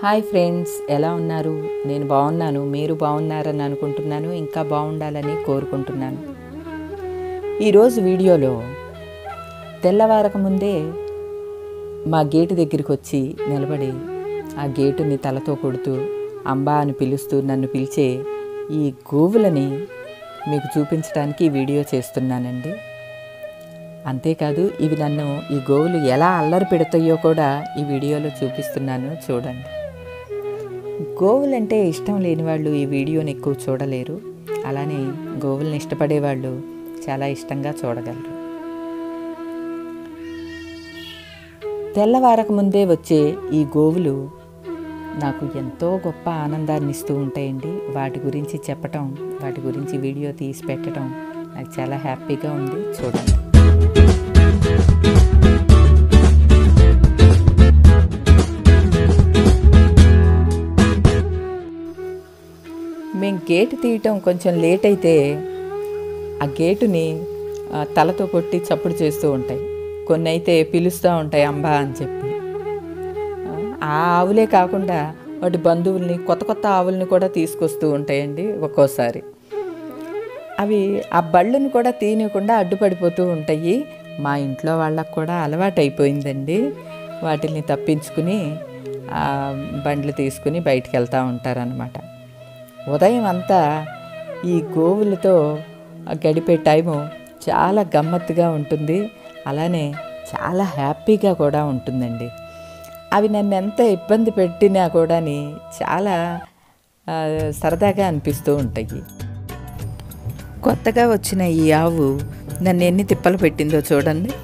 Hi friends, ఎలా ఉన్నారు? నేను బాగున్నాను. మీరు బాగున్నారని అనుకుంటున్నాను. ఇంకా బాగుండాలని కోరుకుంటున్నాను. ఈరోజు వీడియోలో తెల్లవారక ముందే మా గేటు దగ్గరికి వచ్చి నిలబడి ఆ గేటుని తలతో కొడుతూ అంబా అని పిలుస్తూ నన్ను పిలిచే ఈ గోవులని మీకు చూపించడానికి ఈ వీడియో చేస్తున్నానండి. అంతేకాదు, ఇవి నన్ను ఈ గోవులు ఎలా అల్లరి పెడతాయో కూడా ఈ వీడియోలో చూపిస్తున్నాను, చూడండి. గోవులంటే ఇష్టం లేని వాళ్ళు ఈ వీడియోని ఎక్కువ చూడలేరు. అలానే గోవుల్ని ఇష్టపడేవాళ్ళు చాలా ఇష్టంగా చూడగలరు. తెల్లవారక ముందే వచ్చే ఈ గోవులు నాకు ఎంతో గొప్ప ఆనందాన్ని ఇస్తూ ఉంటాయండి. వాటి గురించి చెప్పటం, వాటి గురించి వీడియో తీసి పెట్టడం నాకు చాలా హ్యాపీగా ఉంది. చూడండి. మేము గేటు తీయటం కొంచెం లేట్ అయితే ఆ గేటుని తలతో కొట్టి చప్పుడు చేస్తూ ఉంటాయి. కొన్ని అయితే పిలుస్తూ ఉంటాయి అంబా అని చెప్పి. ఆ ఆవులే కాకుండా వాటి బంధువుల్ని, కొత్త కొత్త ఆవుల్ని కూడా తీసుకొస్తూ ఉంటాయండి. ఒక్కోసారి అవి ఆ బళ్ళను కూడా తీయకుండా అడ్డుపడిపోతూ ఉంటాయి. మా ఇంట్లో వాళ్ళకు కూడా అలవాటు అయిపోయిందండి. వాటిని తప్పించుకుని బండ్లు తీసుకుని బయటికి వెళ్తూ ఉంటారనమాట. ఉదయం అంతా ఈ గోవులతో గడిపే టైము చాలా గమ్మత్తుగా ఉంటుంది. అలానే చాలా హ్యాపీగా కూడా ఉంటుందండి. అవి నన్ను ఎంత ఇబ్బంది పెట్టినా కూడా చాలా సరదాగా అనిపిస్తూ ఉంటాయి. కొత్తగా వచ్చిన ఈ ఆవు నన్ను ఎన్ని తిప్పలు పెట్టిందో చూడండి.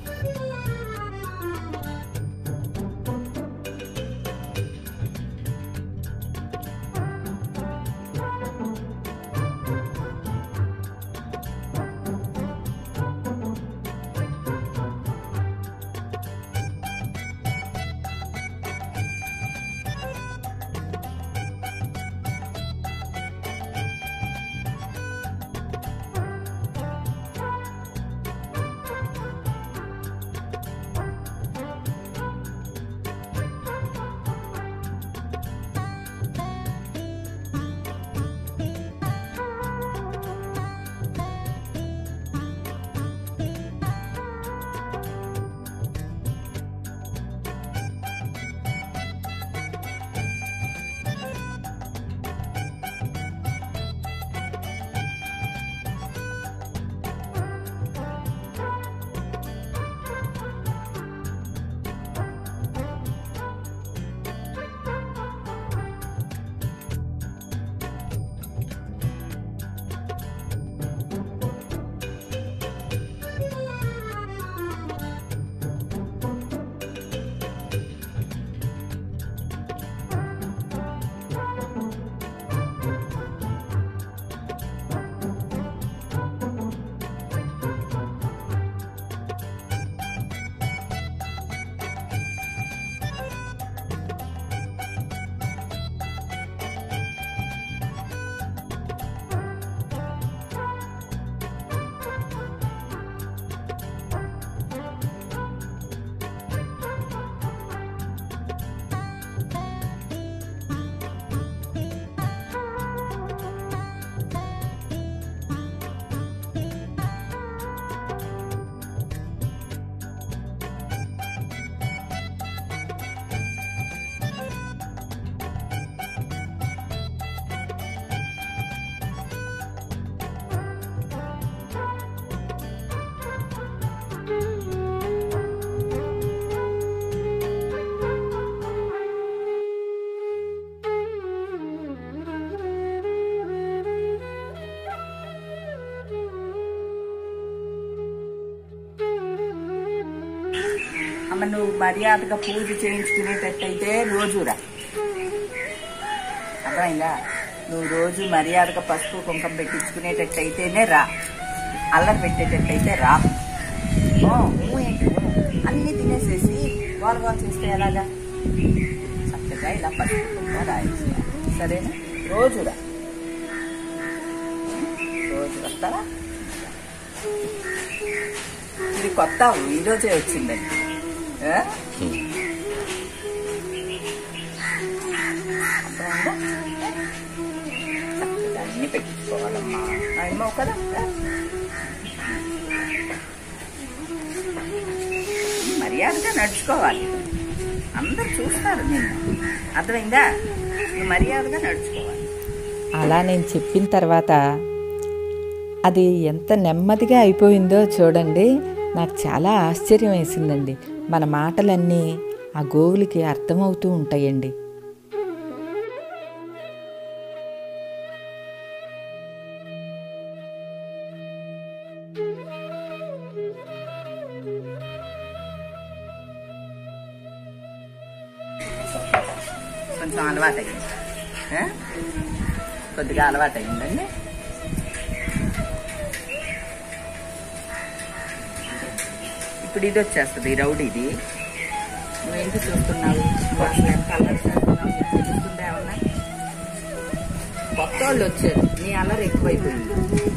అమ్మ, నువ్వు మర్యాదగా పూజ చేయించుకునేటట్టయితే రోజురా. అర్థమైందా? నువ్వు రోజు మర్యాదగా పసుపు కుంకం పెట్టించుకునేటట్టయితేనే రా. అల్లరి పెట్టేటట్టయితే రా. ఏంటి అన్నీ తినేసేసి గోల చేస్తే ఎలాగా? చక్కగా ఇలా పసుపు కుంకం రాయించు. సరేనా? రోజురా. రోజు వస్తారా? ఇది కొత్త, ఈరోజే వచ్చిందండి. కాదమ్మా, ఏమో కదా. మర్యాదగా నడుచుకోవాలి, అందరు చూస్తారు నేను, అర్థమైందా? నువ్వు మర్యాదగా నడుచుకోవాలి. అలా నేను చెప్పిన తర్వాత అది ఎంత నెమ్మదిగా అయిపోయిందో చూడండి. నాకు చాలా ఆశ్చర్యం వేసిందండి. మన మాటలన్నీ ఆ గోవులకి అర్థమవుతూ ఉంటాయండి. కొంచెం అలవాటు అయ్యింది, కొద్దిగా అలవాటు అయ్యిందండి. ఇప్పుడు ఇది వచ్చేస్తుంది, రౌడీది. నువ్వేంటి చూస్తున్నావు? నువ్వు అసలు ఎంత అల్లరి చేస్తున్నావు తెలుస్తుందా? ఏమన్నా కొత్త వాళ్ళు వచ్చారు, నీ అల్లరి ఎక్కువైపోయింది.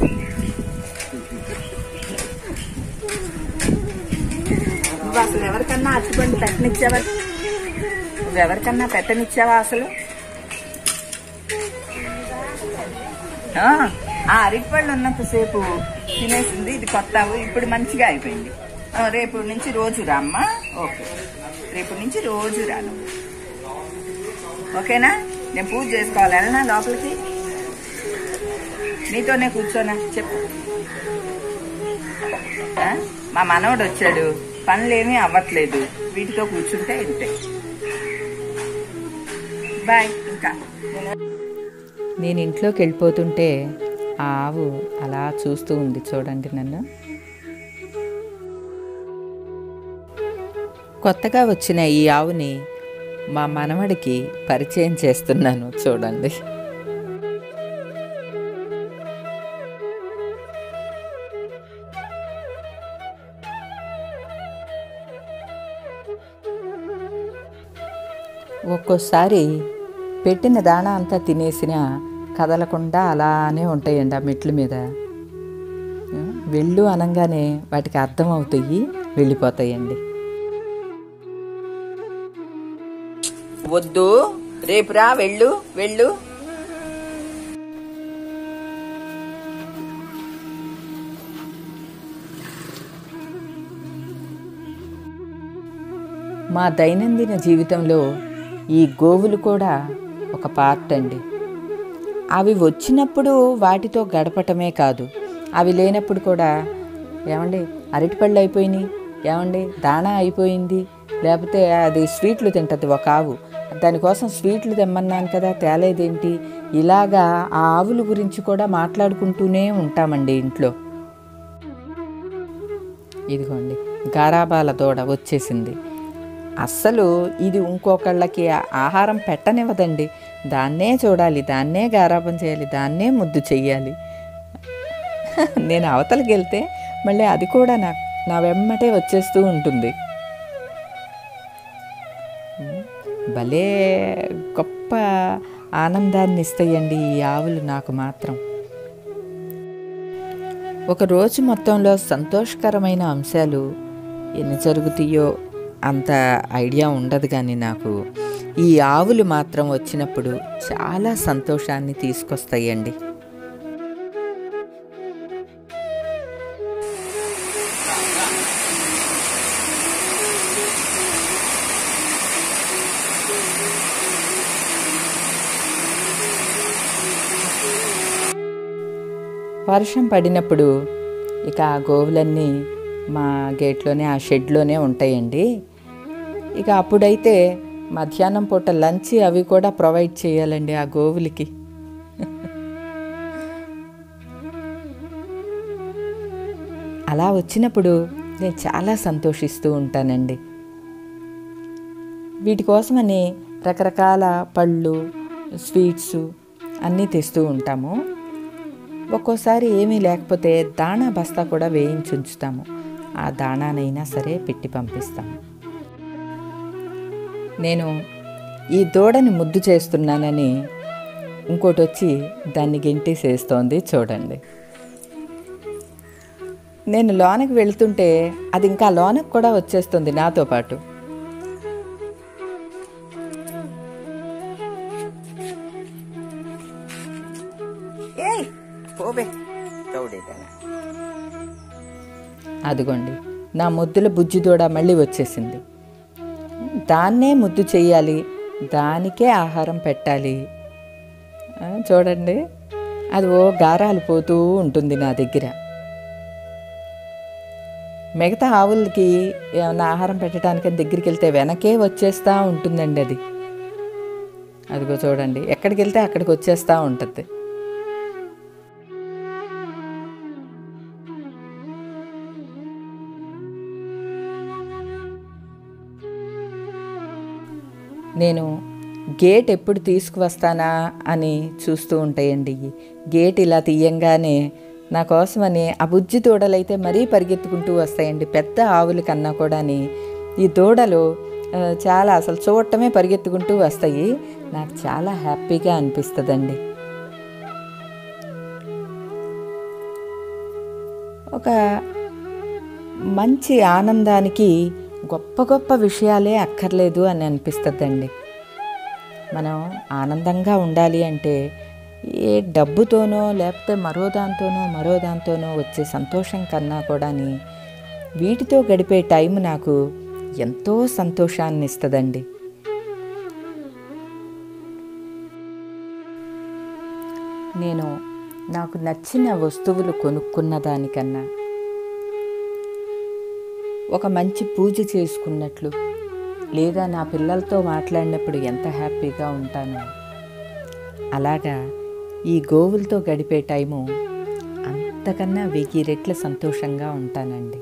నువ్వు అసలు ఎవరికన్నా అచ్చిపండి పెట్టనిచ్చావా? నువ్వెవరికన్నా పెట్టనిచ్చావా అసలు? ఆ అరటిపళ్ళు ఉన్నంతసేపు తినేసింది, ఇది కొత్త. ఇప్పుడు మంచిగా అయిపోయింది. రేపు నుంచి రోజు రా అమ్మా. ఓకే, రేపు నుంచి రోజు రా నువ్వు, ఓకేనా? నేను పూజ చేసుకోవాలి, వెళ్ళనా లోపలికి? నీతోనే కూర్చోనా? చెప్పు. మా మనవడు వచ్చాడు, పనులేమీ అవ్వట్లేదు, వీటితో కూర్చుంటే ఇంతే. బాయ్. ఇంకా నేను ఇంట్లోకి వెళ్ళిపోతుంటే ఆ ఆవు అలా చూస్తూ ఉంది చూడండి నన్ను. కొత్తగా వచ్చిన ఈ ఆవుని మా మనవడికి పరిచయం చేస్తున్నాను చూడండి. ఒక్కోసారి పెట్టిన దాణా అంతా తినేసిన కదలకుండా అలానే ఉంటాయండి ఆ మెట్ల మీద. వెళ్ళు అనగానే వాటికి అర్థమవుతాయి, వెళ్ళిపోతాయండి. వద్దు, రేపురా, వెళ్ళు వెళ్ళు. మా దైనందిన జీవితంలో ఈ గోవులు కూడా ఒక పార్ట్ అండి. అవి వచ్చినప్పుడు వాటితో గడపటమే కాదు, అవి లేనప్పుడు కూడా ఏమండి అరటిపళ్ళు అయిపోయినాయి, ఏమండి దాణా అయిపోయింది, లేకపోతే అది స్వీట్లు తింటుంది ఒక ఆవు, దానికోసం స్వీట్లు తెమ్మన్నాను కదా తేలేదేంటి, ఇలాగా ఆ ఆవుల గురించి కూడా మాట్లాడుకుంటూనే ఉంటామండి ఇంట్లో. ఇదిగోండి గారాబాల దూడ వచ్చేసింది. అస్సలు ఇది ఇంకొకళ్ళకి ఆహారం పెట్టనివ్వదండి, దాన్నే చూడాలి, దాన్నే గారాబం చేయాలి, దాన్నే ముద్దు చెయ్యాలి. నేను అవతలకి వెళ్తే మళ్ళీ అది కూడా నా వెమ్మటే వచ్చేస్తూ ఉంటుంది. భలే గొప్ప ఆనందాన్ని ఇస్తాయండి ఈ ఆవులు నాకు మాత్రం. ఒక రోజు మొత్తంలో సంతోషకరమైన అంశాలు ఎన్ని జరుగుతాయో అంత ఐడియా ఉండదు, కానీ నాకు ఈ ఆవులు మాత్రం వచ్చినప్పుడు చాలా సంతోషాన్ని తీసుకొస్తాయండి. వర్షం పడినప్పుడు ఇక ఆ గోవులన్నీ మా గేట్లోనే, ఆ షెడ్లోనే ఉంటాయండి. ఇక అప్పుడైతే మధ్యాహ్నం పూట లంచ్ అవి కూడా ప్రొవైడ్ చేయాలండి ఆ గోవులకి. అలా వచ్చినప్పుడు నేను చాలా సంతోషిస్తూ ఉంటానండి. వీటి కోసమని రకరకాల పళ్ళు, స్వీట్స్ అన్నీ తెస్తూ ఉంటాము. ఒక్కోసారి ఏమీ లేకపోతే దాణా బస్తా కూడా వేయించి ఉంచుతాము, ఆ దాణానైనా సరే పెట్టి పంపిస్తాము. నేను ఈ దూడని ముద్దు చేస్తున్నానని ఇంకోటి వచ్చి దాన్ని గెంటేసేస్తోంది చూడండి. నేను లోనకి వెళ్తుంటే అది ఇంకా లోనకి కూడా వచ్చేస్తుంది నాతో పాటు. ఏయ్ ఓ అదిగోండి, నా ముద్దుల బుజ్జి దూడ మళ్ళీ వచ్చేసింది. దాన్నే ముద్దు చెయ్యాలి, దానికే ఆహారం పెట్టాలి. చూడండి, అది గారాలు పోతూ ఉంటుంది నా దగ్గర. మిగతా ఆవులకి ఏమైనా ఆహారం పెట్టడానికి దగ్గరికి వెళ్తే వెనకే వచ్చేస్తూ ఉంటుందండి అది. అదిగో చూడండి, ఎక్కడికి వెళ్తే అక్కడికి వచ్చేస్తూ ఉంటుంది. నేను గేట్ ఎప్పుడు తీసుకువస్తానా అని చూస్తూ ఉంటాయండి. గేట్ ఇలా తీయంగానే నా కోసమని ఆ బుజ్జి దూడలైతే మరీ పరిగెత్తుకుంటూ వస్తాయండి. పెద్ద ఆవుల కన్నా కూడా ఈ దూడలు చాలా అసలు చూడటమే పరిగెత్తుకుంటూ వస్తాయి. నాకు చాలా హ్యాపీగా అనిపిస్తుందండి. ఒక మంచి ఆనందానికి గొప్ప గొప్ప విషయాలే అక్కర్లేదు అని అనిపిస్తుందండి. మనం ఆనందంగా ఉండాలి అంటే ఏ డబ్బుతోనో లేకపోతే మరో దాంతోనో వచ్చే సంతోషం కన్నా కూడా వీటితో గడిపే టైం నాకు ఎంతో సంతోషాన్ని ఇస్తుందండి. నేను నాకు నచ్చిన వస్తువులు కొనుక్కున్న దానికన్నా ఒక మంచి పూజ చేసుకున్నట్లు, లేదా నా పిల్లలతో మాట్లాడినప్పుడు ఎంత హ్యాపీగా ఉంటానో అలాగా ఈ గోవులతో గడిపే టైము అంతకన్నా 1000 రెట్ల సంతోషంగా ఉంటానండి.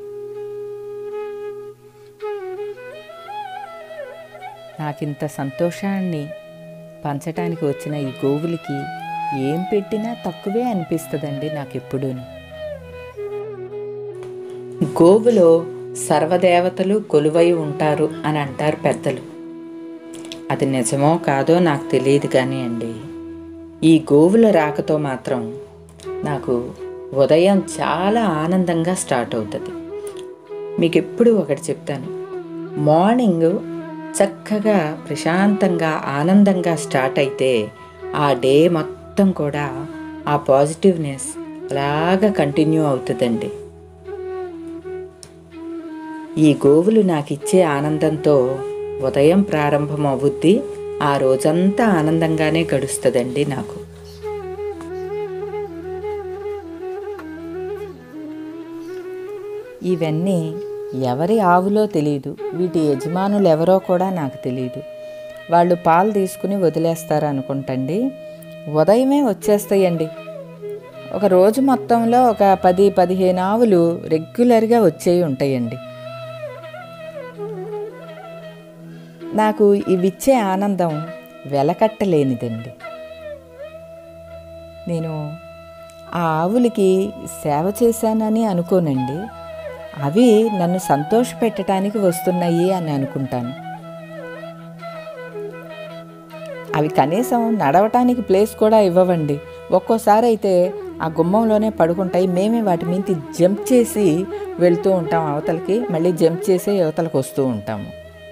నాకింత సంతోషాన్ని పంచటానికి వచ్చిన ఈ గోవులకి ఏం పెట్టినా తక్కువే అనిపిస్తుందండి నాకెప్పుడూ. గోవులో సర్వదేవతలు కొలువై ఉంటారు అని అంటారు పెద్దలు. అది నిజమో కాదో నాకు తెలియదు కానీ అండి, ఈ గోవుల రాకతో మాత్రం నాకు ఉదయం చాలా ఆనందంగా స్టార్ట్ అవుతుంది. మీకు ఎప్పుడు ఒకటి చెప్తాను, మార్నింగ్ చక్కగా ప్రశాంతంగా ఆనందంగా స్టార్ట్ అయితే ఆ డే మొత్తం కూడా ఆ పాజిటివ్నెస్ అలాగా కంటిన్యూ అవుతుందండి. ఈ గోవులు నాకు ఇచ్చే ఆనందంతో ఉదయం ప్రారంభం అవుద్ది, ఆ రోజంతా ఆనందంగానే గడుస్తుందండి నాకు. ఇవన్నీ ఎవరి ఆవులో తెలియదు, వీటి యజమానులు ఎవరో కూడా నాకు తెలియదు. వాళ్ళు పాలు తీసుకుని వదిలేస్తారు అనుకుంటండి, ఉదయమే వచ్చేస్తాయండి. ఒక రోజు మొత్తంలో ఒక 10-15 ఆవులు రెగ్యులర్గా వచ్చేవి ఉంటాయండి. నాకు ఇవిచ్చే ఆనందం వెలకట్టలేనిదండి. నేను ఆ ఆవులకి సేవ చేశానని అనుకోనండి, అవి నన్ను సంతోషపెట్టడానికి వస్తున్నాయి అని అనుకుంటాను. అవి కనీసం నడవటానికి ప్లేస్ కూడా ఇవ్వవండి. ఒక్కోసారి అయితే ఆ గుమ్మంలోనే పడుకుంటాయి. మేమే వాటి మీద జంప్ చేసి వెళ్తూ ఉంటాం అవతలకి, మళ్ళీ జంప్ చేసి అవతలకి వస్తూ ఉంటాము.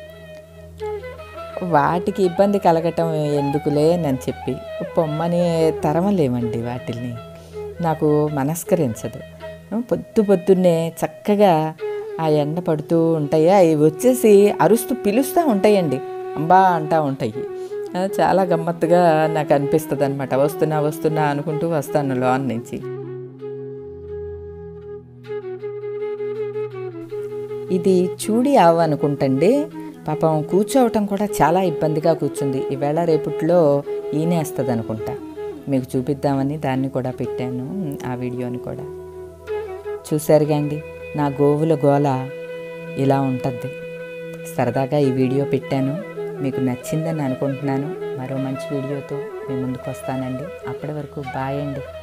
వాటికి ఇబ్బంది కలగటం ఎందుకులే అని చెప్పి పొమ్మని తరమలేమండి వాటిల్ని. నాకు మనస్కరించదు. పొద్దున్నే చక్కగా ఆ ఎండ పడుతూ ఉంటాయి, అవి వచ్చేసి అరుస్తూ పిలుస్తూ ఉంటాయండి, అంబా అంటూ ఉంటాయి. చాలా గమ్మత్తుగా నాకు అనిపిస్తుంది అనమాట. వస్తున్నా అనుకుంటూ వస్తాను లోన్ నుంచి. ఇది చూడి ఆవు అనుకుంటండి. పాపం కూర్చోవటం కూడా చాలా ఇబ్బందిగా కూర్చుంది. ఈవేళ రేపట్లో ఈనేస్తుంది అనుకుంటా. మీకు చూపిద్దామని దాన్ని కూడా పెట్టాను, ఆ వీడియోని కూడా చూశారుగా అండి. నా గోవుల గోల ఇలా ఉంటుంది. సరదాగా ఈ వీడియో పెట్టాను, మీకు నచ్చిందని అనుకుంటున్నాను. మరో మంచి వీడియోతో మీ ముందుకు వస్తానండి. అప్పటి వరకు బాయ్ అండి.